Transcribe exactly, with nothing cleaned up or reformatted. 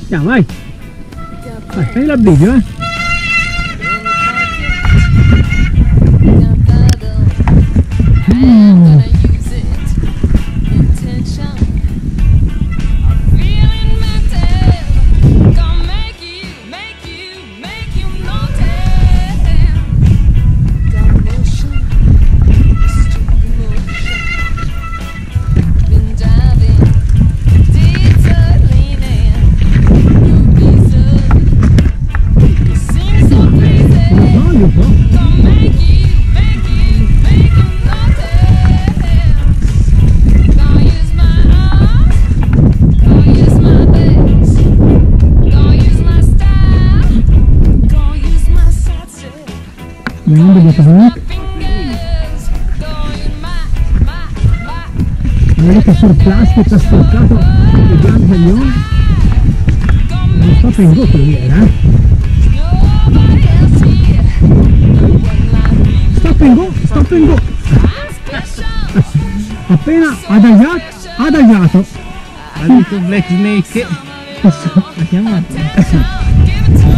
Andiamo, vai! Vai, prendi l'abbrivio, eh! Mm. Grande botanic. Vedete sul plastica sporcato il Grand Canyon. Non so in go quello era, eh? Stop and go, stop and go. Appena adagiato, adagiato. Ha detto Black Snake. La chiamata.